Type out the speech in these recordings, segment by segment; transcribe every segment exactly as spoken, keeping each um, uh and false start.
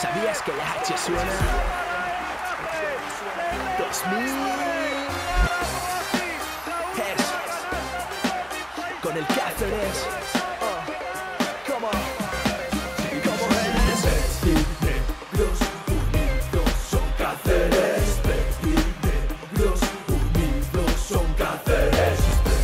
¿Sabías que la H suena? dos mil es con el Cáceres. Oh, come on. Como Génesis. Negros unidos son Cáceres. Negros unidos son Cáceres.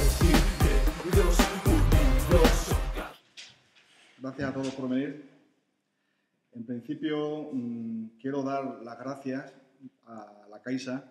Negros unidos son Cáceres. Gracias a todos por venir. En principio, mmm, quiero dar las gracias a la Caixa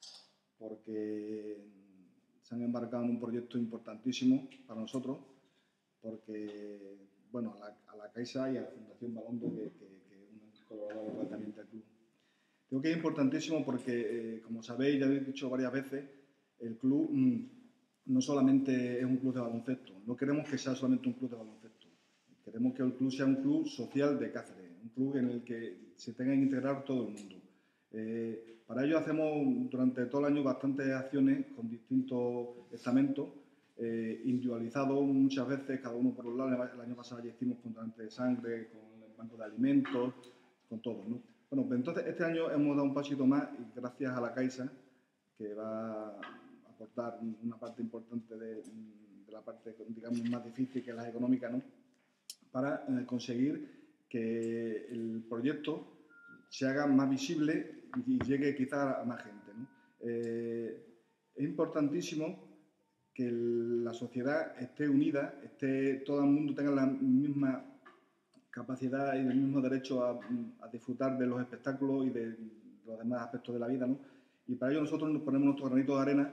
porque se han embarcado en un proyecto importantísimo para nosotros, porque, bueno, a la, a la Caixa y a la Fundación Balondo, que, que, que es un colaborador directamente del club. Creo que es importantísimo porque, eh, como sabéis, ya habéis dicho varias veces, el club mmm, no solamente es un club de baloncesto, no queremos que sea solamente un club de baloncesto, queremos que el club sea un club social de Cáceres, un club en el que se tenga que integrar todo el mundo. Eh, para ello hacemos durante todo el año bastantes acciones con distintos estamentos, eh, individualizados muchas veces, cada uno por los lados. El año pasado ya hicimos con donantes de sangre, con el banco de alimentos, con todo, ¿no? Bueno, pues entonces este año hemos dado un pasito más y gracias a la Caixa, que va a aportar una parte importante de, de la parte, digamos, más difícil, que es la económica, ¿no? Para eh, conseguir que el proyecto se haga más visible y llegue quizás a más gente, ¿no? Eh, es importantísimo que la sociedad esté unida, esté, todo el mundo tenga la misma capacidad y el mismo derecho a, a disfrutar de los espectáculos y de los demás aspectos de la vida, ¿no? Y para ello nosotros nos ponemos nuestro granito de arena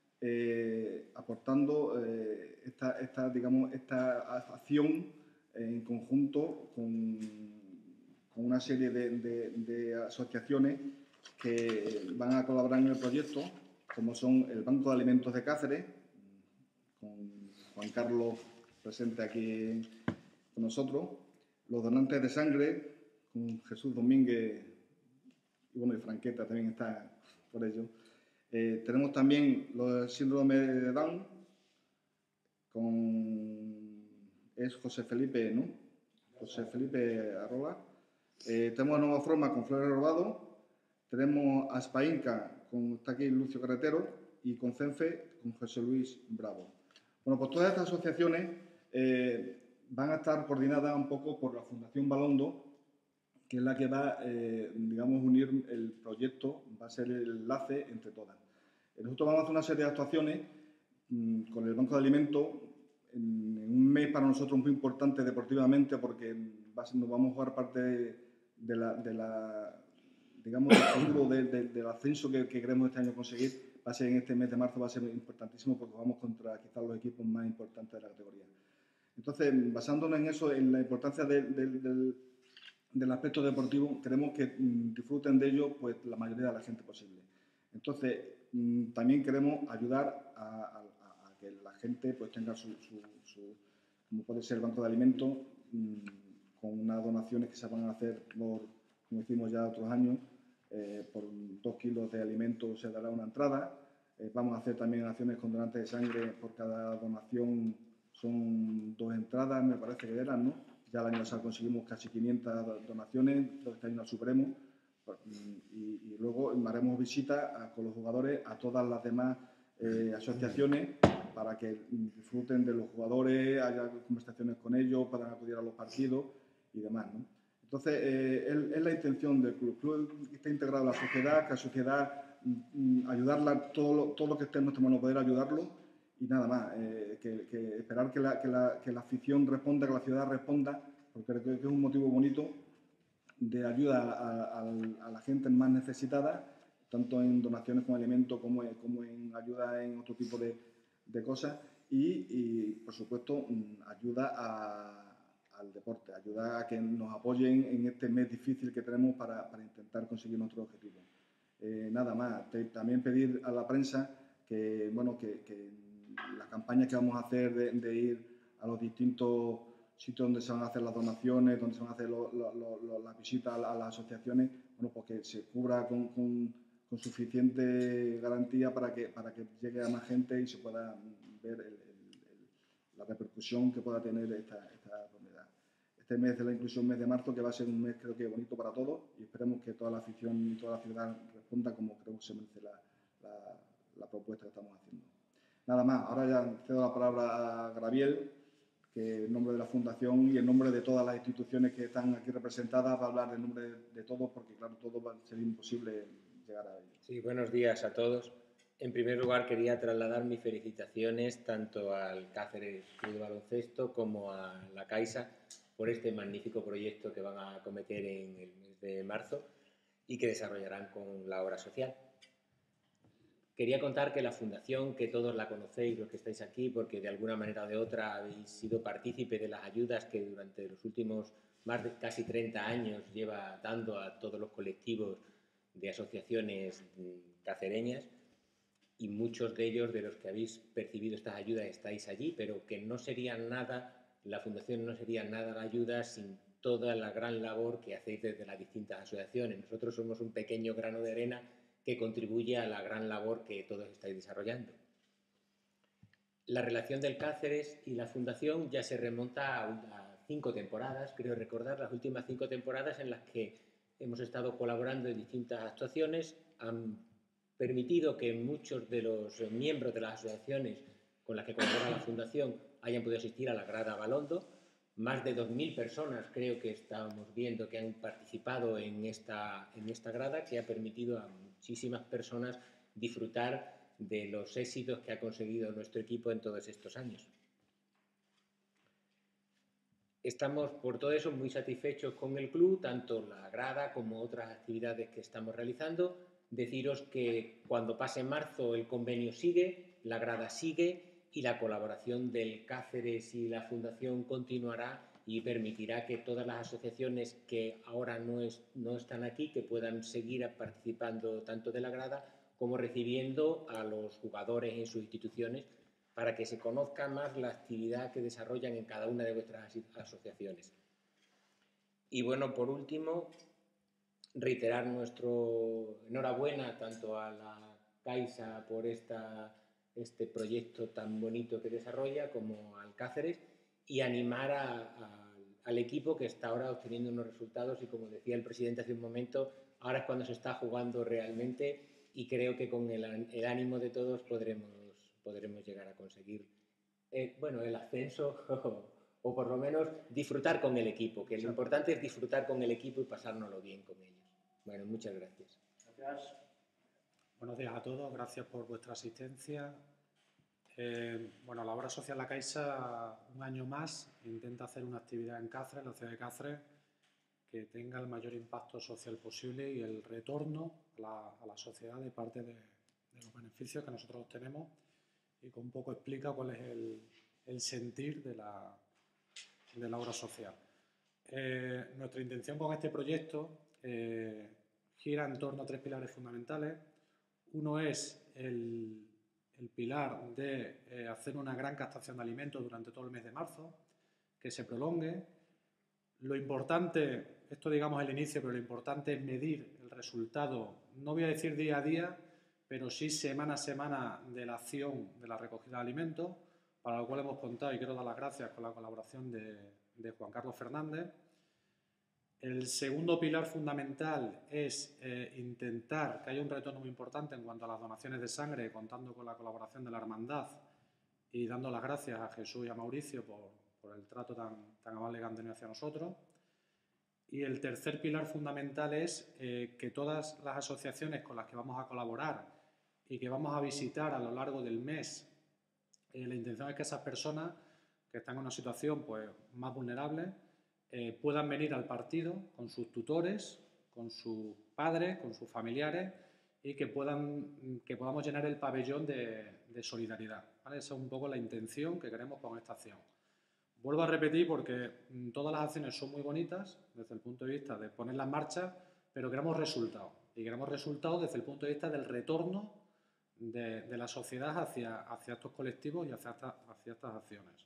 eh, aportando eh, esta, esta, digamos, esta acción en conjunto con, con una serie de, de, de asociaciones que van a colaborar en el proyecto, como son el Banco de Alimentos de Cáceres, con Juan Carlos presente aquí con nosotros, los donantes de sangre, con Jesús Domínguez, y bueno, y Franqueta también está por ello. Eh, tenemos también los síndrome de Down, con es José Felipe, ¿no? José Felipe Arrola. Eh, tenemos a Nueva Forma con Flores Robado. Tenemos a Aspainca con, está aquí Lucio Carretero, y con CENFE con José Luis Bravo. Bueno, pues todas estas asociaciones eh, van a estar coordinadas un poco por la Fundación Balondo, que es la que va, eh, digamos, unir el proyecto, va a ser el enlace entre todas. Nosotros vamos a hacer una serie de actuaciones mmm, con el Banco de Alimentos en, en un mes para nosotros muy importante deportivamente, porque va a ser, nos vamos a jugar parte de, de, la, de la, digamos, del futuro de, de, del ascenso que, que queremos este año conseguir. Va a ser en este mes de marzo, va a ser importantísimo porque vamos contra quizás los equipos más importantes de la categoría. Entonces, basándonos en eso, en la importancia de, de, del, del aspecto deportivo, queremos que mmm, disfruten de ello pues la mayoría de la gente posible. Entonces, mmm, también queremos ayudar a, a, a que la gente pues tenga su, su, su, como puede ser el banco de alimentos, mmm, con unas donaciones que se van a hacer, por, como hicimos ya otros años, eh, por dos kilos de alimentos se dará una entrada. Eh, vamos a hacer también acciones con donantes de sangre, por cada donación son dos entradas, me parece que eran, ¿no? Ya el año pasado conseguimos casi quinientas donaciones, este año las superemos. Y, y luego haremos visitas a, con los jugadores a todas las demás eh, asociaciones para que disfruten de los jugadores, haya conversaciones con ellos, puedan acudir a los partidos y demás, ¿no? Entonces, eh, es, es la intención del club. El club está integrado a la sociedad, que la sociedad mm, ayudarla, todo lo, todo lo que esté en nuestra mano, poder ayudarlo y nada más. Eh, que, que esperar que la, que, la, que la afición responda, que la ciudad responda, porque creo que es un motivo bonito de ayuda a, a, a la gente más necesitada, tanto en donaciones con alimentos como, como en ayuda en otro tipo de, de cosas y, y, por supuesto, ayuda a, al deporte, ayuda a que nos apoyen en este mes difícil que tenemos para, para intentar conseguir nuestro objetivo. Eh, nada más, Te, también pedir a la prensa que, bueno, que, que las campañas que vamos a hacer de, de ir a los distintos sitios donde se van a hacer las donaciones, donde se van a hacer lo, lo, lo, las visitas a, a las asociaciones, bueno, pues que se cubra con, con, con suficiente garantía para que, para que llegue a más gente y se pueda ver el, el, el, la repercusión que pueda tener esta, esta, esta este mes de la inclusión, mes de marzo, que va a ser un mes creo que bonito para todos y esperemos que toda la afición y toda la ciudad responda como creo que se merece la, la, la propuesta que estamos haciendo. Nada más, ahora ya cedo la palabra a Graviel, que en nombre de la Fundación y en nombre de todas las instituciones que están aquí representadas va a hablar en nombre de, de todos, porque claro, todo va a ser imposible llegar a ello. Sí, buenos días a todos. En primer lugar, quería trasladar mis felicitaciones tanto al Cáceres Club de Baloncesto como a la Caixa por este magnífico proyecto que van a acometer en el mes de marzo y que desarrollarán con la obra social. Quería contar que la Fundación, que todos la conocéis, los que estáis aquí, porque de alguna manera o de otra habéis sido partícipe de las ayudas que durante los últimos más de casi treinta años lleva dando a todos los colectivos de asociaciones cacereñas, y muchos de ellos, de los que habéis percibido estas ayudas, estáis allí, pero que no serían nada, la Fundación no sería nada la ayuda sin toda la gran labor que hacéis desde las distintas asociaciones. Nosotros somos un pequeño grano de arena que contribuye a la gran labor que todos estáis desarrollando. La relación del Cáceres y la Fundación ya se remonta a, a cinco temporadas, creo recordar, las últimas cinco temporadas en las que hemos estado colaborando en distintas actuaciones, han permitido que muchos de los miembros de las asociaciones con las que colabora la Fundación hayan podido asistir a la grada Balondo. Más de dos mil personas creo que estamos viendo que han participado en esta, en esta grada, que ha permitido a muchísimas personas disfrutar de los éxitos que ha conseguido nuestro equipo en todos estos años. Estamos por todo eso muy satisfechos con el club, tanto la grada como otras actividades que estamos realizando. Deciros que cuando pase marzo el convenio sigue, la grada sigue y la colaboración del Cáceres y la Fundación continuará y permitirá que todas las asociaciones que ahora no, es, no están aquí, que puedan seguir participando tanto de la grada como recibiendo a los jugadores en sus instituciones para que se conozca más la actividad que desarrollan en cada una de vuestras asociaciones. Y bueno, por último, reiterar nuestro enhorabuena tanto a la Caixa por esta, este proyecto tan bonito que desarrolla como al Cáceres y animar a, a, al equipo que está ahora obteniendo unos resultados y, como decía el presidente hace un momento, ahora es cuando se está jugando realmente y creo que con el, el ánimo de todos podremos, podremos llegar a conseguir eh, bueno, el ascenso o por lo menos disfrutar con el equipo, que lo importante es disfrutar con el equipo y pasárnoslo bien con ellos. Bueno, muchas gracias. Gracias. Buenos días a todos, gracias por vuestra asistencia. Eh, bueno, la obra social La Caixa, un año más, intenta hacer una actividad en Cáceres, en la ciudad de Cáceres, que tenga el mayor impacto social posible y el retorno a la, a la sociedad de parte de, de los beneficios que nosotros obtenemos, y que un poco explica cuál es el, el sentir de la, de la obra social. Eh, nuestra intención con este proyecto eh, gira en torno a tres pilares fundamentales. Uno es el, el pilar de eh, hacer una gran captación de alimentos durante todo el mes de marzo, que se prolongue. Lo importante, esto digamos el inicio, pero lo importante es medir el resultado, no voy a decir día a día, pero sí semana a semana de la acción de la recogida de alimentos, para lo cual hemos contado y quiero dar las gracias con la colaboración de, de Juan Carlos Fernández. El segundo pilar fundamental es eh, intentar que haya un retorno muy importante en cuanto a las donaciones de sangre, contando con la colaboración de la Hermandad y dando las gracias a Jesús y a Mauricio por, por el trato tan, tan amable que han tenido hacia nosotros. Y el tercer pilar fundamental es eh, que todas las asociaciones con las que vamos a colaborar y que vamos a visitar a lo largo del mes, eh, la intención es que esas personas que están en una situación pues, más vulnerable eh, puedan venir al partido con sus tutores, con sus padres, con sus familiares y que, puedan, que podamos llenar el pabellón de, de solidaridad, ¿vale? Esa es un poco la intención que queremos con esta acción. Vuelvo a repetir porque todas las acciones son muy bonitas desde el punto de vista de ponerlas en marcha, pero queremos resultados. Y queremos resultados desde el punto de vista del retorno de, de la sociedad hacia, hacia estos colectivos y hacia, esta, hacia estas acciones.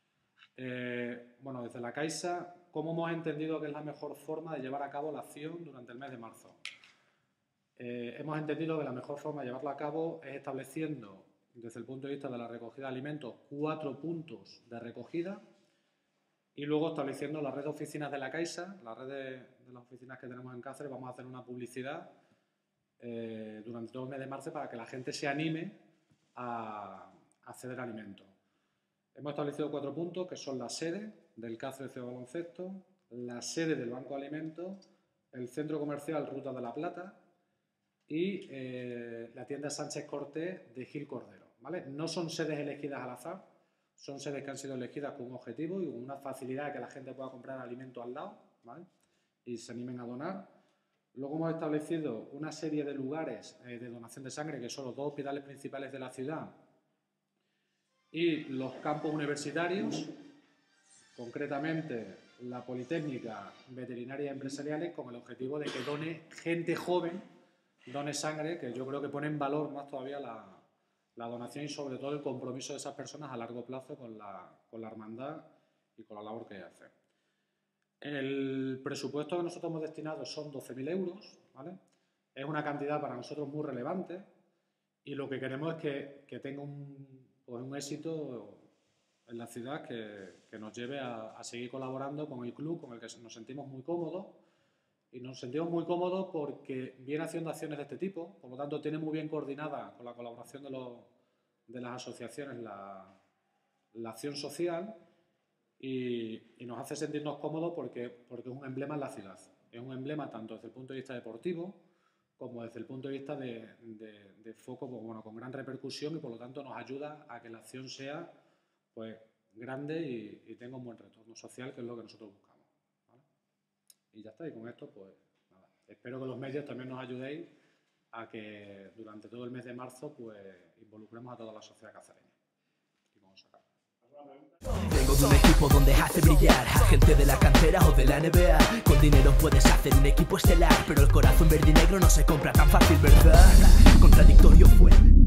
Eh, bueno, desde la Caixa, ¿cómo hemos entendido que es la mejor forma de llevar a cabo la acción durante el mes de marzo? Eh, hemos entendido que la mejor forma de llevarla a cabo es estableciendo, desde el punto de vista de la recogida de alimentos, cuatro puntos de recogida. Y luego estableciendo la red de oficinas de la Caixa, la red de, de las oficinas que tenemos en Cáceres, vamos a hacer una publicidad eh, durante todo el mes de marzo para que la gente se anime a, a acceder a alimentos. Hemos establecido cuatro puntos que son la sede del Cáceres Ciudad de Baloncesto, la sede del Banco de Alimentos, el centro comercial Ruta de la Plata y eh, la tienda Sánchez Cortés de Gil Cordero, ¿vale? No son sedes elegidas al azar, son sedes que han sido elegidas con un objetivo y con una facilidad de que la gente pueda comprar alimentos al lado, ¿vale? Y se animen a donar. Luego hemos establecido una serie de lugares eh, de donación de sangre, que son los dos hospitales principales de la ciudad y los campos universitarios, concretamente la Politécnica, Veterinaria y Empresariales, con el objetivo de que done gente joven, done sangre, que yo creo que pone en valor más todavía la, la donación y sobre todo el compromiso de esas personas a largo plazo con la, con la hermandad y con la labor que hace. El presupuesto que nosotros hemos destinado son doce mil euros, ¿vale? Es una cantidad para nosotros muy relevante y lo que queremos es que, que tenga un, pues un éxito en la ciudad que, que nos lleve a, a seguir colaborando con el club, con el que nos sentimos muy cómodos. Y nos sentimos muy cómodos porque viene haciendo acciones de este tipo, por lo tanto tiene muy bien coordinada con la colaboración de, los, de las asociaciones la, la acción social y, y nos hace sentirnos cómodos porque, porque es un emblema en la ciudad. Es un emblema tanto desde el punto de vista deportivo como desde el punto de vista de, de, de foco, pues, bueno, con gran repercusión y por lo tanto nos ayuda a que la acción sea pues, grande y, y tenga un buen retorno social, que es lo que nosotros buscamos. Y ya está, y con esto, pues nada. Espero que los medios también nos ayudéis a que durante todo el mes de marzo, pues involucremos a toda la sociedad cacereña. Y vamos a sacar. Vengo de un equipo donde hace brillar a gente de la cantera o de la N B A. Con dinero puedes hacer un equipo estelar, pero el corazón verde y negro no se compra tan fácil, ¿verdad? Contradictorio fue.